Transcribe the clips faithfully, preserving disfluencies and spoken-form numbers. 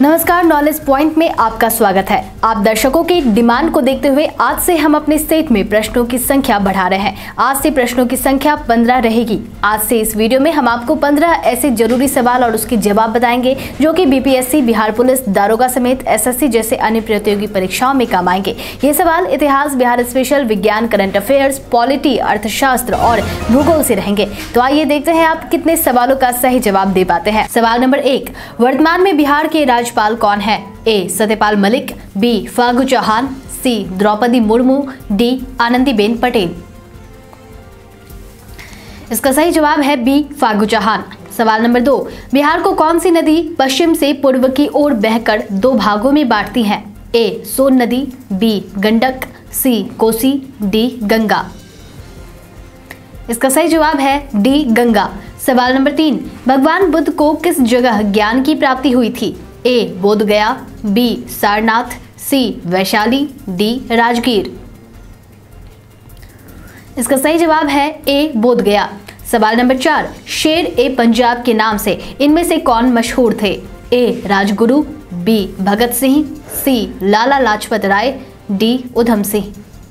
नमस्कार, knowledge point में आपका स्वागत है। आप दर्शकों की डिमांड को देखते हुए आज से हम अपने सेट में प्रश्नों की संख्या बढ़ा रहे हैं। आज से प्रश्नों की संख्या पंद्रह रहेगी। आज से इस वीडियो में हम आपको पंद्रह ऐसे जरूरी सवाल और उसके जवाब बताएंगे जो कि बीपीएससी, बिहार पुलिस, दारोगा समेत एसएससी जैसे अन्य प्रतियोगी परीक्षाओं में काम आएंगे। ये सवाल इतिहास, बिहार स्पेशल, विज्ञान, करंट अफेयर्स, पॉलिटी, अर्थशास्त्र और भूगोल से रहेंगे। तो आइए देखते हैं आप कितने सवालों का सही जवाब दे पाते हैं। सवाल नंबर एक, वर्तमान में बिहार के राज्यपाल कौन है? A Satyapal Malik, B Phagu Chauhan, C Droupadi Murmu, D Anandiben Patel. इसका सही जवाब है बी फागू चौहान। सवाल नंबर दो, बिहार को कौन सी नदी पश्चिम से पूर्व की ओर बहकर दो भागों में बांटती है? ए सोन नदी, B Gandak, C Kosi, D Ganga. इसका सही जवाब है डी गंगा। सवाल नंबर तीन, भगवान बुद्ध को किस जगह ज्ञान की प्राप्ति हुई थी? A Bodh Gaya, B Sarnath, C Vaishali, D Rajgir. इसका सही जवाब है ए बोध गया। सवाल नंबर चार, शेर ए पंजाब के नाम से इनमें से कौन मशहूर थे? A Rajguru, B Bhagat Singh, C Lala Lajpat Rai, D Udham Singh.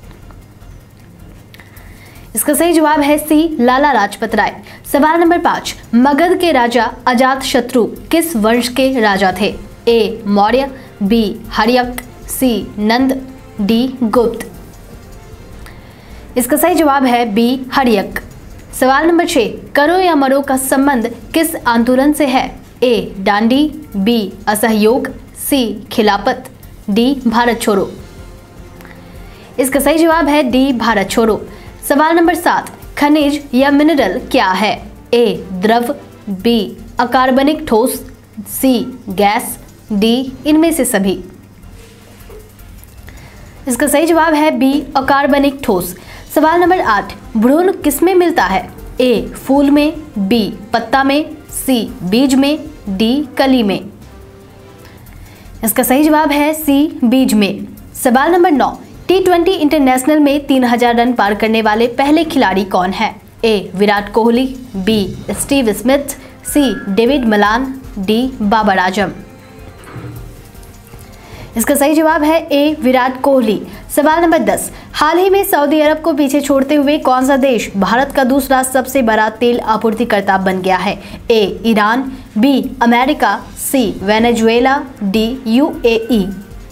इसका सही जवाब है सी लाला लाजपत राय। सवाल नंबर पाँच, मगध के राजा अजातशत्रु किस वंश के राजा थे? A Maurya, B Haryanka, C Nanda, D Gupta. इसका सही जवाब है बी हर्यक। सवाल नंबर छह, करो या मरो का संबंध किस आंदोलन से है? ए डांडी, बी असहयोग, सी खिलाफत, डी भारत छोड़ो। इसका सही जवाब है डी भारत छोड़ो। सवाल नंबर सात, खनिज या मिनरल क्या है? ए द्रव, बी अकार्बनिक ठोस, सी गैस, डी इनमें से सभी। इसका सही जवाब है बी अकार्बनिक ठोस। सवाल नंबर आठ, भ्रूण किसमें मिलता है? ए फूल में, बी पत्ता में, सी बीज में, डी कली में। इसका सही जवाब है सी बीज में। सवाल नंबर नौ, टी ट्वेंटी इंटरनेशनल में तीन हजार रन पार करने वाले पहले खिलाड़ी कौन है? A Virat Kohli, B Steve Smith, C David Malan, D Babar Azam. इसका सही जवाब है ए विराट कोहली। सवाल नंबर दस, हाल ही में सऊदी अरब को पीछे छोड़ते हुए कौन सा देश भारत का दूसरा सबसे बड़ा तेल आपूर्तिकर्ता बन गया है? A Iran, B America, C Venezuela, D UAE.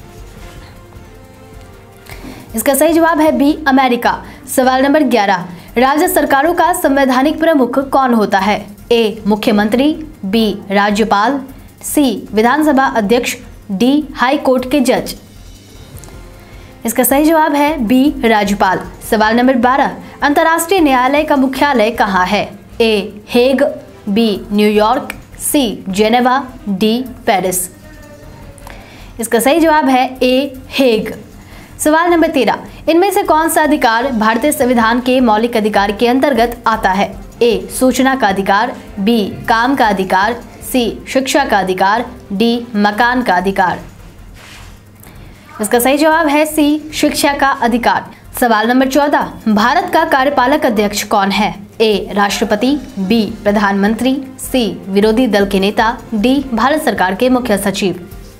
इसका सही जवाब है बी अमेरिका। सवाल नंबर ग्यारह, राज्य सरकारों का संवैधानिक प्रमुख कौन होता है? ए मुख्यमंत्री, बी राज्यपाल, सी विधानसभा अध्यक्ष, डी हाई कोर्ट के जज। इसका सही जवाब है बी राज्यपाल। सवाल नंबर बारह, अंतर्राष्ट्रीय न्यायालय का मुख्यालय कहाँ है? A Hague, B New York, C Geneva, D Paris. इसका सही जवाब है ए हेग। सवाल नंबर तेरह, इनमें से कौन सा अधिकार भारतीय संविधान के मौलिक अधिकार के अंतर्गत आता है? ए सूचना का अधिकार, बी काम का अधिकार, सी शिक्षा का अधिकार, डी मकान का अधिकार। इसका सही जवाब है सी शिक्षा का अधिकार। सवाल नंबर चौदह, भारत का कार्यपालक अध्यक्ष कौन है? ए राष्ट्रपति, बी प्रधानमंत्री, सी विरोधी दल के नेता, डी भारत सरकार के मुख्य सचिव।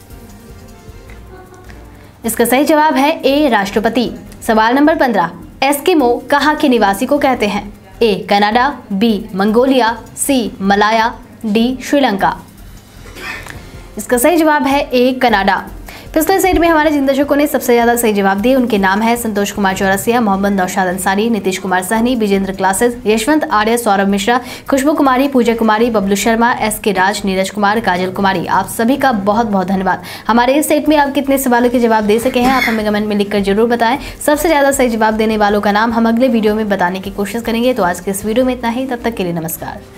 इसका सही जवाब है ए राष्ट्रपति। सवाल नंबर पंद्रह, एस्किमो कहाँ के निवासी को कहते हैं? A Canada, B Mongolia, C Malaya, D Sri Lanka. इसका सही जवाब है ए कनाडा। पिछले सेट में हमारे जिन दर्शकों ने सबसे ज्यादा सही जवाब दिए उनके नाम है Santosh Kumar Chaurasia, Mohammad Naushad Ansari, Nitish Kumar Sahni, Vijendra classes, Yashwant Arya, Saurabh Mishra, Khushbu Kumari, Pooja Kumari, Bablu Sharma, S K Raj, Neeraj Kumar, Kajal Kumari. आप सभी का बहुत बहुत धन्यवाद। हमारे इस सेट में आप कितने सवालों के जवाब दे सके हैं आप हमें कमेंट में लिखकर जरूर बताएं। सबसे ज्यादा सही जवाब देने वालों का नाम हम अगले वीडियो में बताने की कोशिश करेंगे। तो आज के इस वीडियो में इतना ही, तब तक के लिए नमस्कार।